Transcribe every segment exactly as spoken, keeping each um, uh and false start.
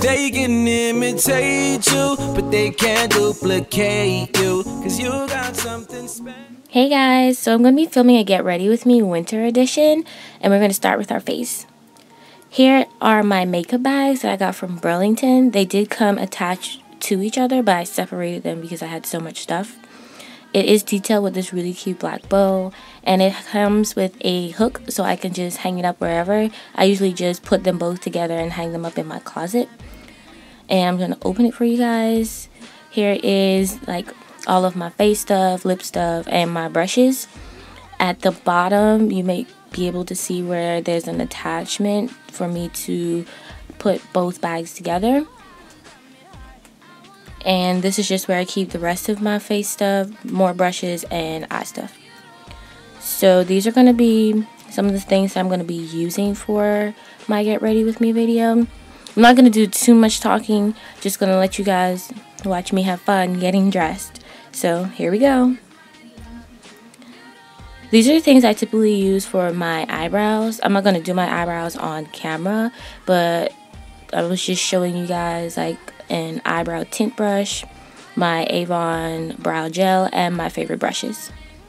They can imitate you, but they can't duplicate you, cause you got something special. Hey guys, so I'm going to be filming a Get Ready With Me winter edition, and we're going to start with our face. Here are my makeup bags that I got from Burlington. They did come attached to each other, but I separated them because I had so much stuff. It is detailed with this really cute black bow, and it comes with a hook so I can just hang it up wherever. I usually just put them both together and hang them up in my closet. And I'm going to open it for you guys. Here is like all of my face stuff, lip stuff, and my brushes. At the bottom, you may be able to see where there's an attachment for me to put both bags together. And this is just where I keep the rest of my face stuff, more brushes, and eye stuff. So these are going to be some of the things that I'm going to be using for my Get Ready With Me video. I'm not going to do too much talking, just going to let you guys watch me have fun getting dressed. So here we go. These are the things I typically use for my eyebrows. I'm not going to do my eyebrows on camera, but I was just showing you guys like an eyebrow tint brush, my Avon brow gel, and my favorite brushes.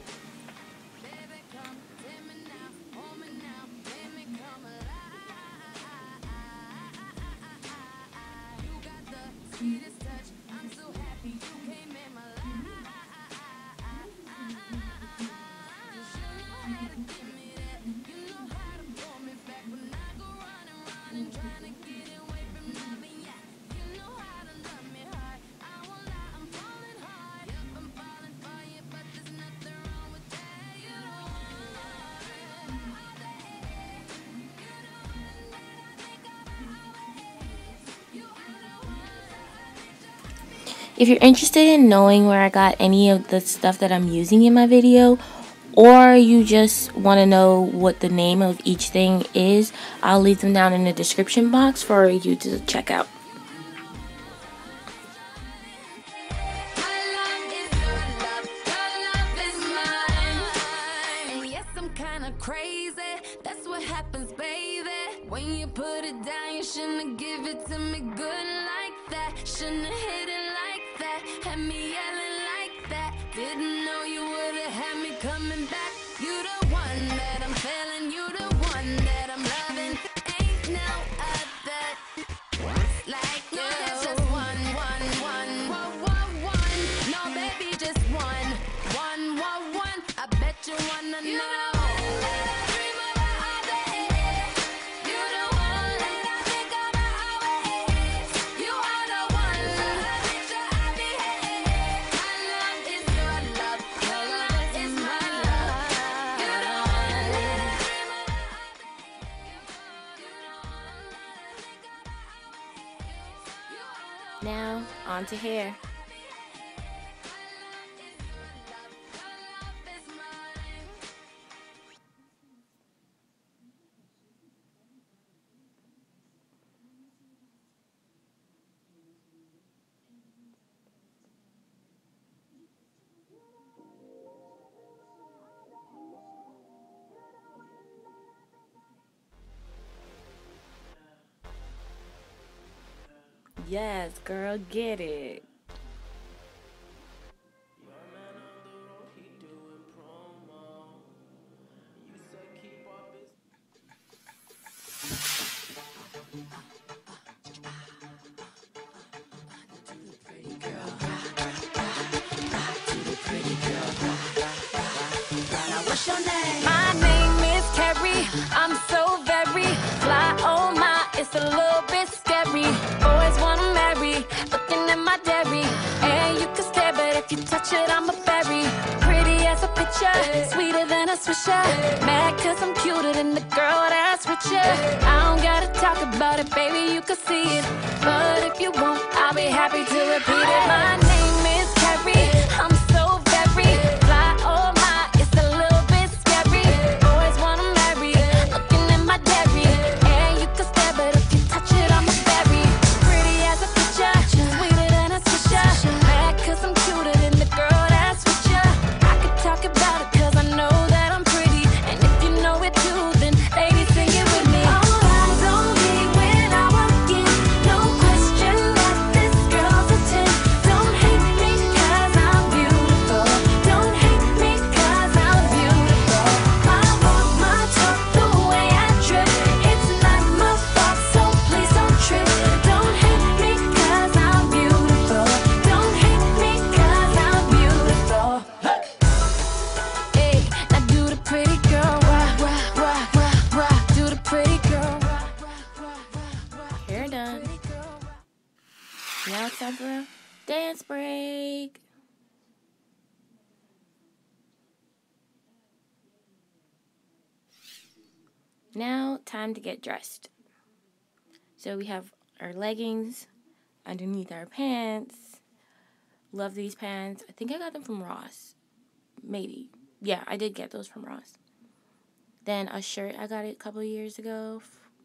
If you're interested in knowing where I got any of the stuff that I'm using in my video, or you just want to know what the name of each thing is, I'll leave them down in the description box for you to check out. When you put it down, you shouldn't give it to me good like that. Shouldn't hit it like that. Had me yelling like that. Didn't know you would've had me coming back. You the one that I'm feeling. You the one that I'm loving. Ain't no other like you. No, there's just one, one, one, one, one, one. No, baby, just one, one, one, one. I bet you wanna know. Now, on to hair. Yes, girl, get it. What's your name? My name is Carrie. I'm so very fly. Oh my, it's a little bit scary. Boys wanna marry, looking at my dairy. And you can stare, but if you touch it, I'm a berry. Pretty as a picture, sweeter than a swisher. Mad cause I'm cuter than the girl that's with you. I don't gotta talk about it, baby, you can see it. But if you won't, I'll be happy to repeat it. My name is Carrie. I'm so very fly. Oh my, it's a little bit scary. Boys wanna marry, looking at my dairy. And you can stare, but if you touch it, I'm a berry. Pretty as a picture, sweeter than a swisher. Mad cause I'm cuter than the girl that's with you. I could talk about it cause I know that I'm pretty. And if you know it too, then ladies sing it with me. All eyes on me when I walk in, no question. it's time for a dance break. Now, time to get dressed. So we have our leggings underneath our pants. Love these pants. I think I got them from Ross. Maybe. Yeah, I did get those from Ross. Then a shirt, I got it a couple of years ago.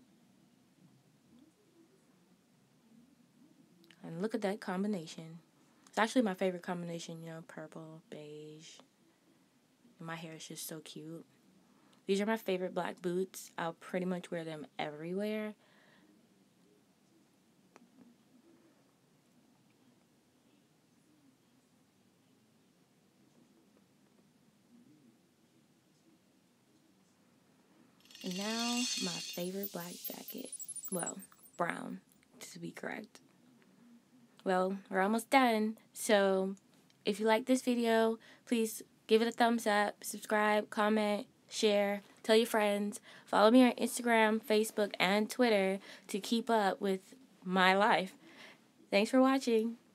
And look at that combination. It's actually my favorite combination, you know, purple, beige. And my hair is just so cute. These are my favorite black boots. I'll pretty much wear them everywhere. And now, my favorite black jacket. Well, brown, to be correct. Well, we're almost done. So, if you like this video, please give it a thumbs up, subscribe, comment, share, tell your friends. Follow me on Instagram, Facebook, and Twitter to keep up with my life. Thanks for watching.